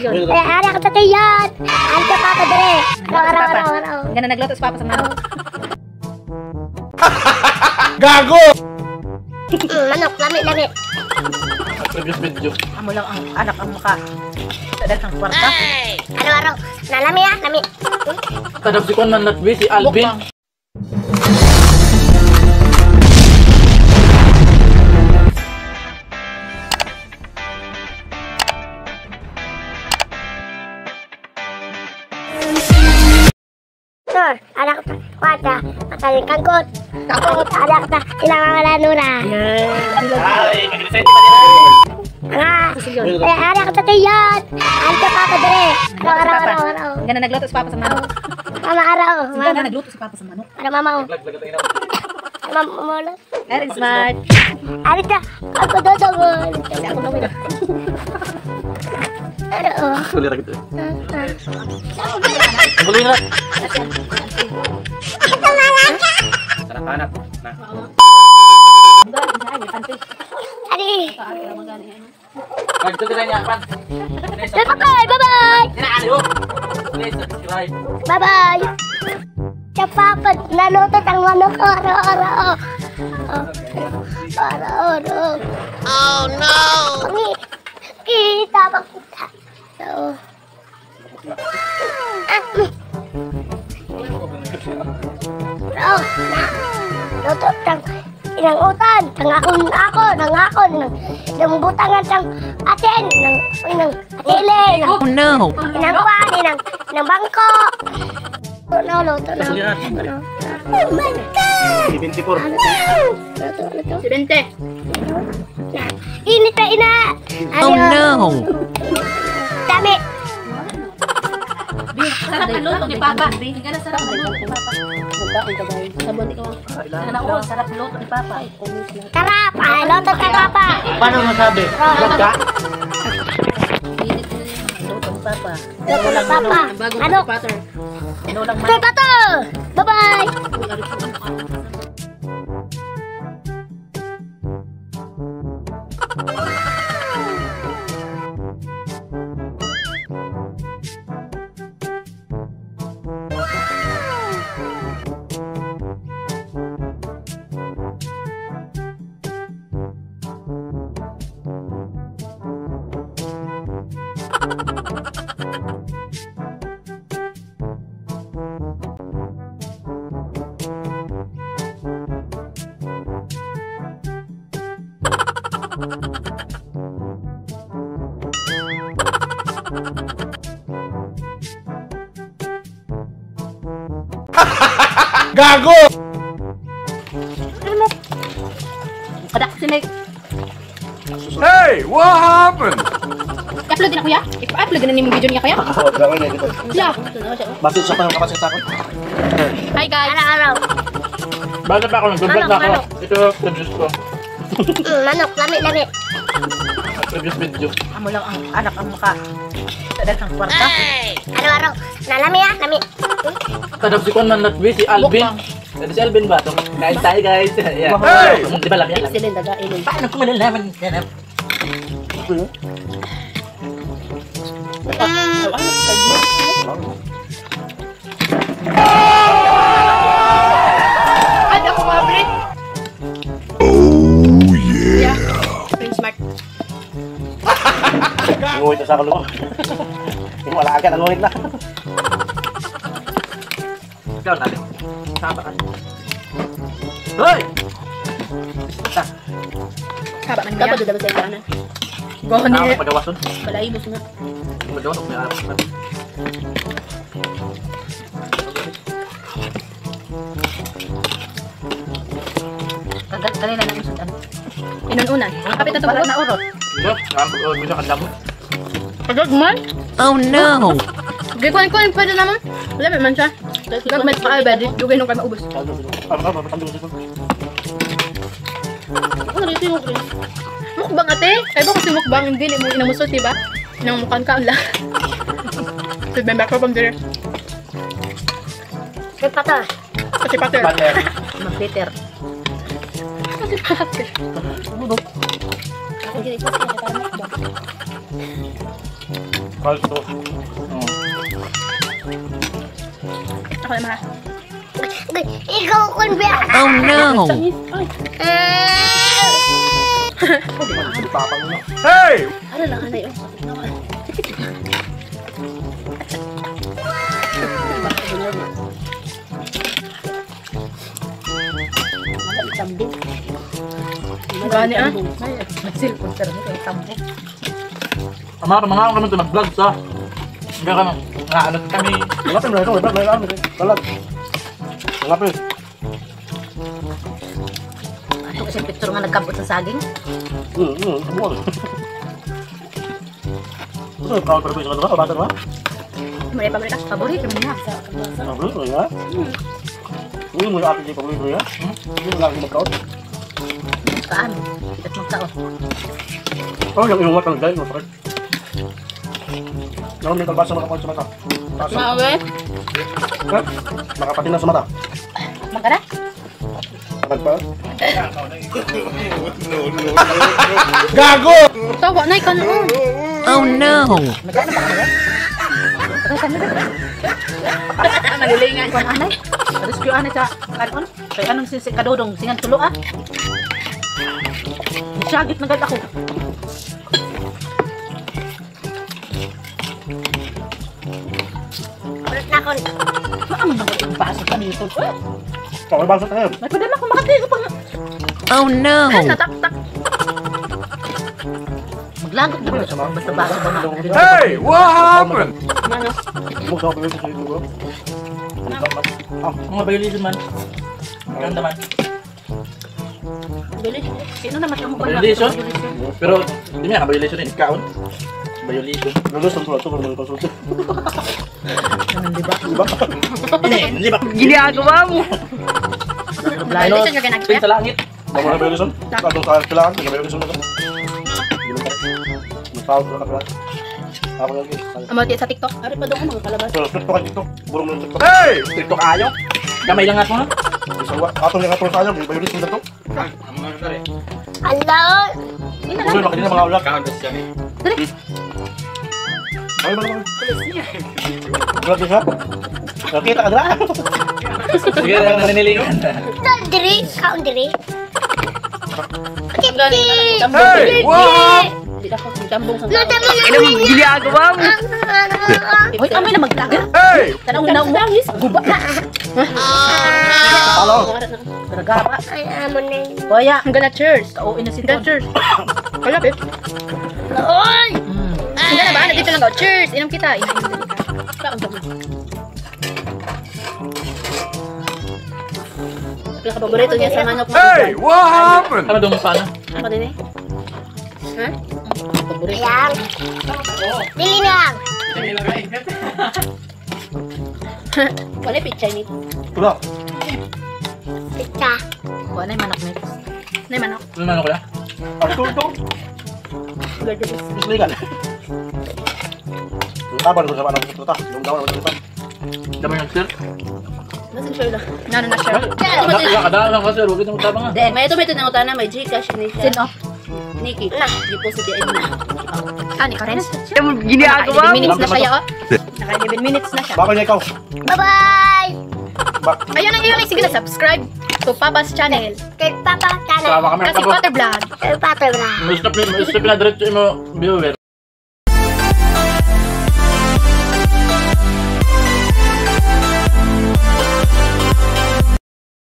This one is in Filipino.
Ada ka sa tiyan. Ano ka papa dire? Araw. Ganun nagluto si Papa sa manok. Gago! Manok, lami. Previous video. Amo lang ang anak ang mukha. Sa dagang kwarta. Araw. Nalami lami. Kadab si Kwan man natwi si Alvin. Sir, anak ta kwata, mataling kangkot. Anak ta ilang nura. Ay, mag-reset pa nila. Anak ta tiyan. Ano ka papa dire? Araw. Ganun nagluto si Papa sa manok. Mama araw. Ganun nagluto si Papa sa manok. Ano mama? Mama. Very smart. Ano ta? Ako dodol. Ako nawin. Ano? Kulira gitu. Kulira. Anak-anak. Nah. Adi. Ito din niya, Pan. Bye-bye. Please subscribe. Bye-bye. Cepat naluto ang manok araw. Araw. Oh no. Kita bakita. So. Luto tang inang utan, nangakon, nang butangan tang atin, nang atile, Oh no. inang kuan, inang bangko. Luto na. Oh my God! 24. Luto. 20. Init na ina. Oh no. Dami. Sarap ang luto ni Papa. Ganun sarap ang luto ni Papa. Sabon ikaw. Ganun sarap ang luto ni Papa. Sarap. Luto ka papa. Paano masabi? Gagka? Luto ni Papa. Luto ka papa. Ano? Butter. Inulang Ito pa to. Bye-bye. Gago! Kadak si Meg. Hey, what happened? I-upload din ako ya? I-upload din yung video niya kaya? Oh, gawin na dito. Yeah. Basit sa panong kapasit ako. Hi guys. Araw. Bala pa ako, nag-vlog na ako. Manok. Ito, previous ko. Manok, lami. Previous video. Amo lang ang anak ang mukha. Sa dagang kwarta. Araw. Nalami lami. Kadab si Kwan man natwi si Alvin. Jadi si Alvin ba? So, kain tayo guys. Yeah. Hey! Di ba lang yan? Excellent daga ilong. Paano ko malalaman? Yan. Ada ko mabrit. Oh yeah. Prince Mark. Nguwit na sa kaluwa. Yung wala agad, nguwit na. Ikaw natin. Saba ka. Hoy! Basta. Kaba man dapat dapat sa kanan. Gohon Ako ni. pagawason. Balaibos nga. Magawas ako may arap. Kagat kanila na usutan. Inununan. Kapit na to na urot. Ito, nakapag-uwi mo siya kandamo. Kagat man? Oh no. Gikuan pwede naman. Wala man siya. Nagmet pa ay badi. Dugay nung kami ubos. Ano rito yung rin? Mukbang ate? Ay ba kasi mukbang hindi mo inamusot diba? Nang mukhang ka lang. Remember ko bang dire? Pato. Kasi pater. Butter. Mag Peter. Kasi pater. Budok. Ako dito kasi para mukbang. Palto. Oo. Ako naman ha. Ikaw kun ba? Oh no! Papang na. Hey! Ano lang, ano yun? Gani ah. Mga kami ito nag-vlog sa. Hanggang kami, ano kami. Malapit na ito. Balag. Malapit. Ano kasi picture nga nagkabot sa saging? Buwan. Ito yung kawal perpisa ka ito ba? Kabata ba? Mereka Paborito mo niya. Paborito ya? Ini mo yung ating di paborito ya? Ini mo lagi magkaot? Kaan. At magtaon. Oh, yung inuwat ang dahil. Masakit. Yung may kalbasa makapal sa mata. Kaso. Maawe? Makapatin na sa mata. Magkara? Agad pa? Tawa na ikaw noon. Oh no! Magkano ba ka Malilingan. Kuan anay? Rescue anay sa kanon. Kay anong kadodong singan tulo ah. Syagit na gad ako. Ulit na kun. Maamo na ko baso kanito. May balsa tayo. May padala ko makatigo pa. Oh no! Nataktak. Maglagot na ba? Basta baso ba na? Hey! What happened? Ano? Buksa ko sa ito bro. Mga violation man. Maganda man. Sino naman ang mukha Violation? Pero, hindi nga, violation rin. Kaon. Violation. Lulus ang sulat. Sobrang konsulti. Di ba? Diba? Hindi ba? Ginagawa mo! Violation yung Spin ginagawa. sa langit. Bago na Belison? Anong sa kailangan? Hindi na Belison na ito. Matawag ko na kalat. Ako lagi. Amati sa TikTok. Ari pa doon mga kalabas. So, TikTok ang TikTok. Burong ng TikTok. TikTok ayaw. Gamay lang ako ha. Isawa. Atong yung atong sayang. May Belison na ito. Hello. Burong na kanina mga ulat. Ay, mga mga. Ulat niya siya. Nakita ka na. Sige, naninilingan. Diri, kaon diri. Hey! Hindi ako jambong sa Ginagawa mo! Hoy, amay na maglaga. Hey! Tanong na umangis. Guba na. Halo. Nagaba. Ay, amo na. Kuya. Ang gana cheers. Kauin na si Gana Don. cheers. Kalapit. Oy! Ang gana ba? Dito lang ako. Cheers! Inom kita. Inom kita. Paborito niya sa manok. Hey! What happened? Ano doon paano? Ano din eh? Ha? Paborito. Ayan. Dili lang. Wala pichay ni. Tulak. Pizza. Kuha na yung manok nito. Nay manok. Ano man ako ya? Ang tulto. Legal. Yung taban ko sa manang tuta. Yung gawa ng tuta. Dama yung sir. Nasaan siya lang? Nano na siya. Kadaan lang kasi. Huwag itong tabang nga. May ito na utana. May Gcash ni siya. Sino? Nikki. Deposit din na. Ni Karen. Ginagawa 11 mo! minutes na siya, oh. Naka 11 minutes na siya. Bakal niya ikaw. Bye-bye. Ayun ang iyong sige na subscribe to Papa's channel. Kay Papa Sawa Kana. kami ang Kasi tabo. Potter Vlog. Kay Papa Bra. May stop na diretso mo viewer.